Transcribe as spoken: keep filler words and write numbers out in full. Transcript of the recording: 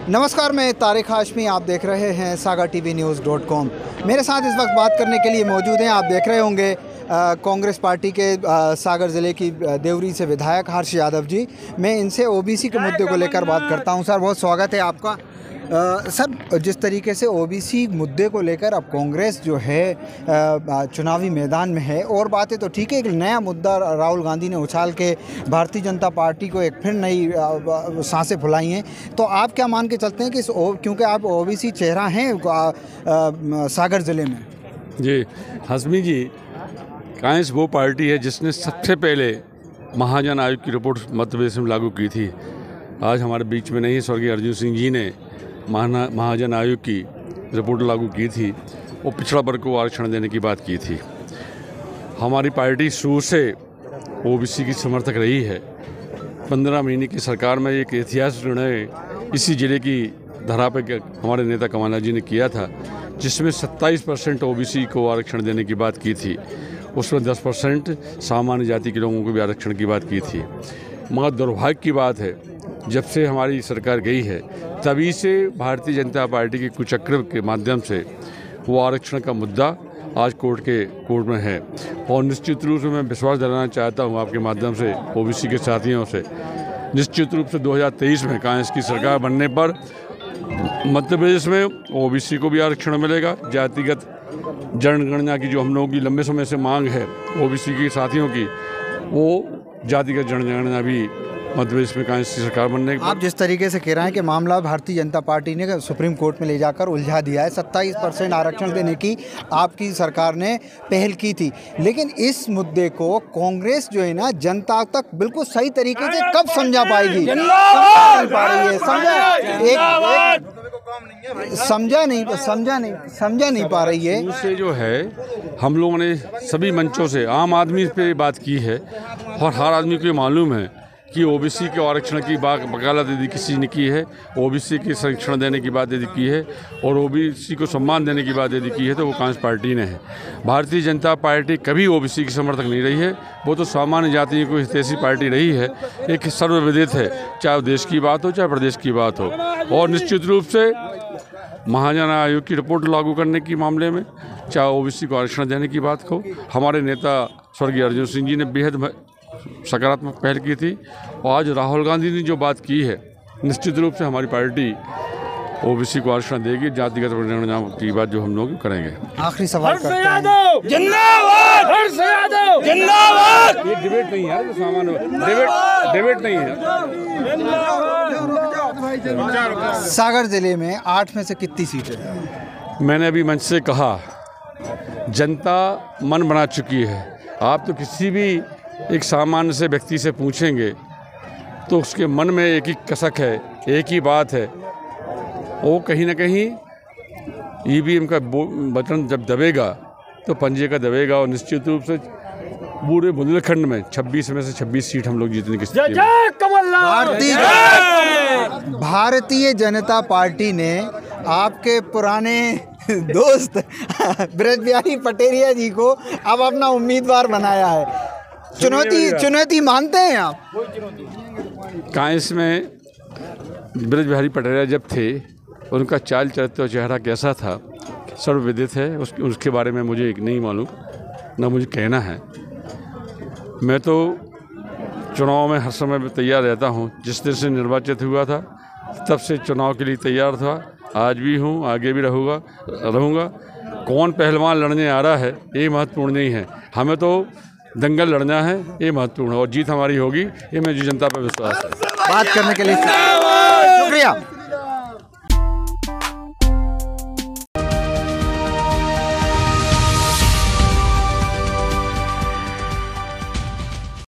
नमस्कार, मैं तारिक हाशमी, आप देख रहे हैं Saga TV news dot com. मेरे साथ इस वक्त बात करने के लिए मौजूद हैं, आप देख रहे होंगे कांग्रेस पार्टी के आ, सागर ज़िले की देवरी से विधायक हर्ष यादव जी। मैं इनसे ओबीसी के मुद्दे को लेकर बात करता हूं। सर, बहुत स्वागत है आपका। आ, सर, जिस तरीके से ओबीसी मुद्दे को लेकर अब कांग्रेस जो है आ, चुनावी मैदान में है, और बातें तो ठीक है, एक नया मुद्दा राहुल गांधी ने उछाल के भारतीय जनता पार्टी को एक फिर नई सांसें फुलाई हैं, तो आप क्या मान के चलते हैं कि इस क्योंकि आप ओबीसी चेहरा हैं आ, आ, सागर ज़िले में? जी हसमी जी, कांग्रेस वो पार्टी है जिसने सबसे पहले महाजन आयोग की रिपोर्ट मध्य प्रदेश में लागू की थी। आज हमारे बीच में नहीं, स्वर्गीय अर्जुन सिंह जी ने महाजन आयोग की रिपोर्ट लागू की थी और पिछड़ा वर्ग को आरक्षण देने की बात की थी। हमारी पार्टी शुरू से ओबीसी की समर्थक रही है। पंद्रह महीने की सरकार में एक ऐतिहासिक निर्णय इसी जिले की धरा पर हमारे नेता कमलनाथ जी ने किया था, जिसमें सत्ताईस परसेंट ओबीसी को आरक्षण देने की बात की थी। उसमें दस परसेंट सामान्य जाति के लोगों को भी आरक्षण की बात की थी। मगर दुर्भाग्य की बात है, जब से हमारी सरकार गई है तभी से भारतीय जनता पार्टी के कुचक्र के माध्यम से वो आरक्षण का मुद्दा आज कोर्ट के कोर्ट में है। और निश्चित रूप से मैं विश्वास दिलाना चाहता हूँ आपके माध्यम से ओबीसी के साथियों से, निश्चित रूप से दो हज़ार तेईस में कांग्रेस की सरकार बनने पर मध्य प्रदेश में ओबीसी को भी आरक्षण मिलेगा। जातिगत जनगणना की जो हम लोगों की लंबे समय से मांग है ओबीसी के साथियों की, वो जातिगत जनगणना भी मध्य प्रदेश में कांग्रेस की सरकार बनने के। आप जिस तरीके से कह रहे हैं कि मामला भारतीय जनता पार्टी ने सुप्रीम कोर्ट में ले जाकर उलझा दिया है, सत्ताईस परसेंट आरक्षण देने की आपकी सरकार ने पहल की थी, लेकिन इस मुद्दे को कांग्रेस जो है ना जनता तक बिल्कुल सही तरीके से कब समझा पाएगी? समझा नहीं पा रही है, समझा एक, एक समझा नहीं समझा नहीं समझा नहीं पा रही है। उससे जो है हम लोगों ने सभी मंचों से आम आदमी पे बात की है, और हर आदमी को मालूम है कि ओबीसी के आरक्षण की बात वकालत यदि किसी ने की है, ओबीसी के संरक्षण देने की बात यदि की है, और ओबीसी को सम्मान देने की बात यदि की है, तो वो कांग्रेस पार्टी ने है। भारतीय जनता पार्टी कभी ओबीसी की समर्थक नहीं रही है। वो तो सामान्य जातियों को हितैषी पार्टी रही है, एक सर्वविदित है, चाहे देश की बात हो चाहे प्रदेश की बात हो। और निश्चित रूप से महाजन आयोग की रिपोर्ट लागू करने के मामले में, चाहे ओबीसी को आरक्षण देने की बात हो, हमारे नेता स्वर्गीय अर्जुन सिंह जी ने बेहद सकारात्मक पहल की थी। और आज राहुल गांधी ने जो बात की है, निश्चित रूप से हमारी पार्टी ओबीसी को आरक्षण देगी। जातिगत जनगणना की बात जो हम लोग करेंगे। आखिरी सवाल करते हैं। जिंदाबाद हर्ष यादव, जिंदाबाद। ये डिबेट नहीं है, सामान्य डिबेट डिबेट नहीं है। सागर जिले में आठ में से कितनी सीटें हैं? मैंने अभी मंच से कहा, जनता मन बना चुकी है। आप तो किसी भी एक सामान्य से व्यक्ति से पूछेंगे तो उसके मन में एक ही कसक है, एक ही बात है, वो कहीं ना कहीं ईवीएम का बटन जब दबेगा तो पंजे का दबेगा। और निश्चित रूप से पूरे बुंदेलखंड में छब्बीस में से छब्बीस सीट हम लोग जीतने की स्थिति में। भारतीय भारतीय जनता पार्टी ने आपके पुराने दोस्त ब्रज बिहारी पटेरिया जी को अब अपना उम्मीदवार बनाया है। चुनौती चुनौती मानते हैं आप? कांग्रेस में ब्रज बिहारी पटेरिया जब थे, उनका चाल चरित्र और चेहरा कैसा था सर्वविदित है। उस, उसके बारे में मुझे नहीं मालूम, ना मुझे कहना है। मैं तो चुनाव में हर समय तैयार रहता हूँ। जिस दिन से निर्वाचित हुआ था तब से चुनाव के लिए तैयार था, आज भी हूँ, आगे भी रहूँगा रहूँगा कौन पहलवान लड़ने आ रहा है ये महत्वपूर्ण नहीं है, हमें तो दंगल लड़ना है, ये महत्वपूर्ण है। और जीत हमारी होगी, ये मेरी जनता पर विश्वास है। बात करने के लिए शुक्रिया।